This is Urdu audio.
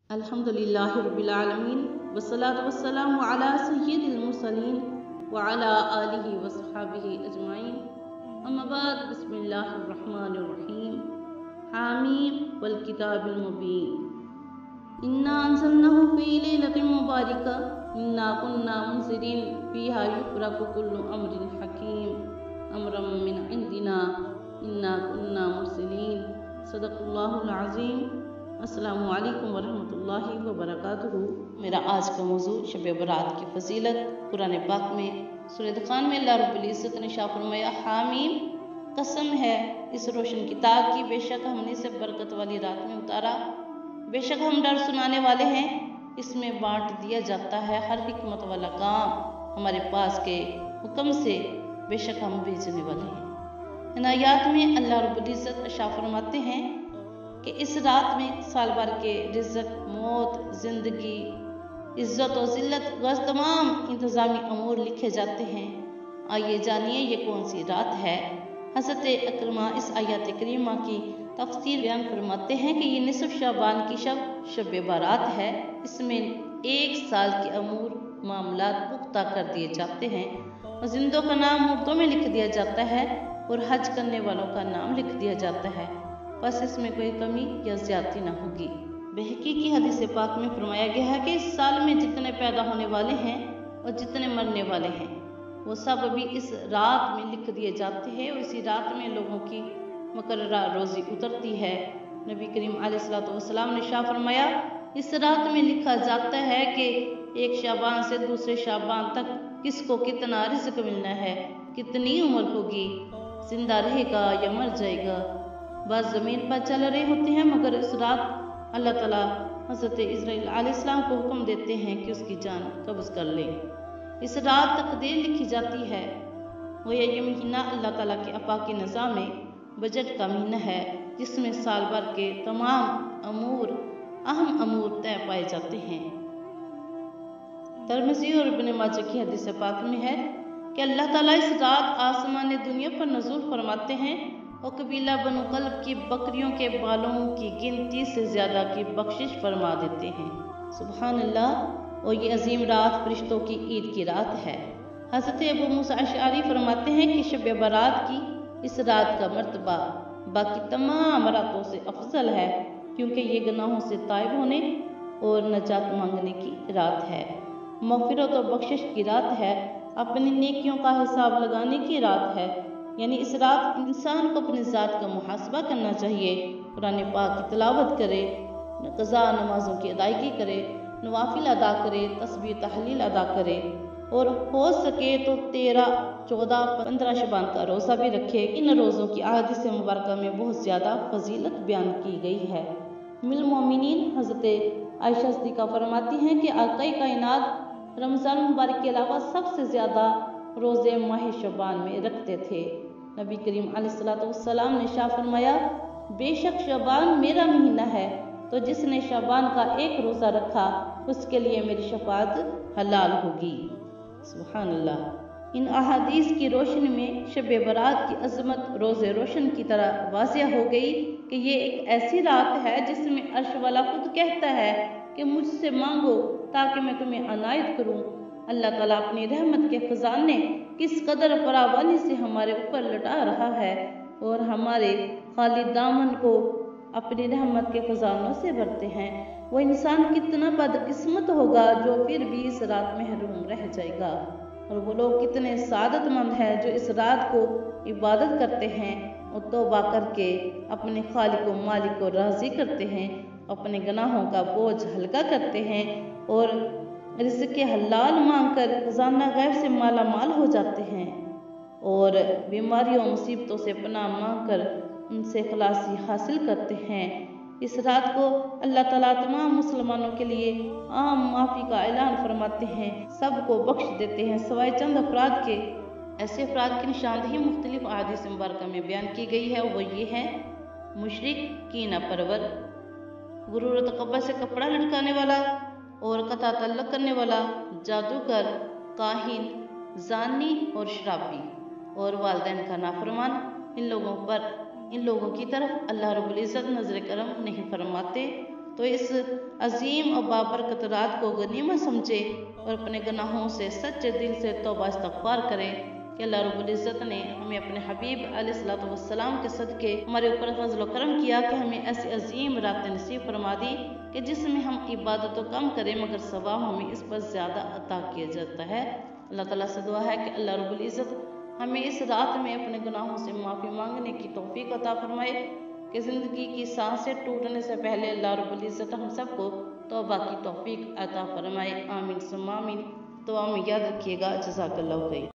الحمدللہ رب العالمین والصلاة والسلام علی سید المرسلین وعلی آلہ وصحابہ اجمعین اما بعد بسم اللہ الرحمن الرحیم حامیم والکتاب المبین انا انزلناہ فی لیلۃ مبارکہ انا کنا منذرین فیہا یفرق کل امر حکیم امرا من عندنا انا کنا مرسلین صدق اللہ العظیم۔ السلام علیکم ورحمۃ اللہ وبرکاتہ۔ میرا آج کا موضوع شب برات کی فضیلت۔ قرآن پاک میں سورہ دخان میں اللہ رب العزت نے شاہ فرمایا، حامیم قسم ہے اس روشن کتاب کی، بے شک ہم نے اسے برکت والی رات میں اتارا، بے شک ہم ڈر سنانے والے ہیں، اس میں بانٹ دیا جاتا ہے ہر حکمت والا کام ہمارے پاس کے حکم سے، بے شک ہم بھیجنے والے ہیں۔ ان آیات میں اللہ رب العزت شاہ فرماتے ہیں کہ اس رات میں سال بھر کے رزق، موت، زندگی، عزت و ذلت غرض تمام انتظامی امور لکھے جاتے ہیں۔ آئیے جانیے یہ کون سی رات ہے۔ حضرت اکرمہ اس آیات کریمہ کی تفسیر بیان فرماتے ہیں کہ یہ نصف شعبان کی شب برات ہے۔ اس میں ایک سال کے امور معاملات پختہ کر دیے جاتے ہیں اور زندوں کا نام مردوں میں لکھ دیا جاتا ہے اور حج کرنے والوں کا نام لکھ دیا جاتا ہے، بس اس میں کوئی کمی یا زیادتی نہ ہوگی۔ بہقی کی حدیث پاک میں فرمایا گیا ہے کہ اس سال میں جتنے پیدا ہونے والے ہیں اور جتنے مرنے والے ہیں وہ سب بھی اس رات میں لکھ دیے جاتے ہیں، اور اسی رات میں لوگوں کی مقررہ روزی اترتی ہے۔ نبی کریم علیہ الصلوۃ والسلام نے شاہ فرمایا، اس رات میں لکھا جاتا ہے کہ ایک شعبان سے دوسرے شعبان تک کس کو کتنا رزق ملنا ہے، کتنی عمر ہوگی، زندہ رہے گا یا مر جائے گا۔ بعض زمین پر چل رہے ہوتے ہیں مگر اس رات اللہ تعالیٰ حضرت اسرائیل علیہ السلام کو حکم دیتے ہیں کہ اس کی جان قبض کر لے۔ اس رات تقدیر لکھی جاتی ہے۔ گویا یہ مہینہ اللہ تعالیٰ کے عطا کے نظام میں بجٹ کا مہینہ ہے، جس میں سال بھر کے تمام اہم امور طے پائے جاتے ہیں۔ ترمذی اور ابن ماجہ کی حدیث پاک میں ہے کہ اللہ تعالیٰ اس رات آسمان دنیا پر نزول فرماتے ہیں اور قبیلہ بنو کلب کی بکریوں کے بالوں کی گنتی سے زیادہ کی بخشش فرما دیتے ہیں۔ سبحان اللہ۔ اور یہ عظیم رات فرشتوں کی عید کی رات ہے۔ حضرت ابو موسیٰ اشعری فرماتے ہیں کہ شب برات کی اس رات کا مرتبہ باقی تمام راتوں سے افضل ہے، کیونکہ یہ گناہوں سے تائب ہونے اور نجات مانگنے کی رات ہے، مغفرت و بخشش کی رات ہے، اپنی نیکیوں کا حساب لگانے کی رات ہے۔ یعنی اس رات انسان کو اپنی ذات کا محاسبہ کرنا چاہیے، قرآن پاک کی تلاوت کرے، قضا نمازوں کی ادائیگی کرے، نوافل ادا کرے، تسبیح تحلیل ادا کرے، اور ہو سکے تو 13، 14، 15 شعبان کا روزہ بھی رکھے۔ ان روزوں کی احادیث مبارکہ میں بہت زیادہ فضیلت بیان کی گئی ہے۔ ام المومنین حضرت عائشہ صدیقہ فرماتی ہیں کہ آقائے کائنات رمضان مبارک کے علاوہ سب سے زیادہ روزے ماہ شعبان میں رکھتے تھے۔ نبی کریم علیہ الصلوۃ والسلام نے شاہ فرمایا، بے شک شعبان میرا مہینہ ہے، تو جس نے شعبان کا ایک روزہ رکھا اس کے لیے میری شفاعت حلال ہوگی۔ سبحان اللہ۔ ان احادیث کی روشنی میں شب برات کی عظمت روز روشن کی طرح واضح ہو گئی کہ یہ ایک ایسی رات ہے جس میں عرش والا خود کہتا ہے کہ مجھ سے مانگو تاکہ میں تمہیں عنایت کروں۔ اللہ تعالیٰ اپنی رحمت کے خزانے کس قدر فراوانی سے ہمارے اوپر لٹا رہا ہے، اور ہمارے خالی دامن کو اپنی رحمت کے خزانوں سے بھرتے ہیں۔ وہ انسان کتنا بدقسمت ہوگا جو پھر بھی اس رات محروم رہ جائے گا، اور وہ لوگ کتنے سعادت مند ہیں جو اس رات کو عبادت کرتے ہیں اور توبہ کر کے اپنے خالق و مالک کو راضی کرتے ہیں، اپنے گناہوں کا بوجھ ہلکا کرتے ہیں اور رزق حلال مانگ کر خزانہ غیب سے مالا مال ہو جاتے ہیں، اور بیماریوں مصیبتوں سے پناہ مانگ کر ان سے خلاصی حاصل کرتے ہیں۔ اس رات کو اللہ تعالیٰ تمام مسلمانوں کے لیے عام معافی کا اعلان فرماتے ہیں، سب کو بخش دیتے ہیں سوائے چند افراد کے۔ ایسے افراد کی نشاندہی مختلف احادیث مبارکہ میں بیان کی گئی ہے، وہ یہ ہے: مشرک، کینہ پرور، غرور و تکبر سے کپڑا لٹکانے والا اور قطع تعلق کرنے والا، جادوگر، کاہن، زانی اور شرابی، اور والدین کا نافرمان۔ ان لوگوں کی طرف اللہ رب العزت نظر کرم نہیں فرماتے، تو اس عظیم اور بابرکت رات کو غنیمت سمجھے اور اپنے گناہوں سے سچے دل سے توبہ استغفار کریں کہ اللہ رب العزت نے ہمیں اپنے حبیب علیہ السلام کے صدقے ہمارے اوپر فضل و کرم کیا کہ ہمیں ایسی عظیم رات نصیب فرما دی کہ جس میں ہم عبادت تو کم کریں مگر ثواب ہمیں اس پر زیادہ عطا کیا جاتا ہے۔ اللہ تعالیٰ سے دعا ہے کہ اللہ رب العزت ہمیں اس رات میں اپنے گناہوں سے معافی مانگنے کی توفیق عطا فرمائے کہ زندگی کی سانسیں ٹوٹنے سے پہلے اللہ رب العزت ہم سب کو توبہ کی توفیق عطا فرمائے۔ آمین ثم آمین۔ دعا میں یاد رکھیے گا۔ جزاک اللہ خیر۔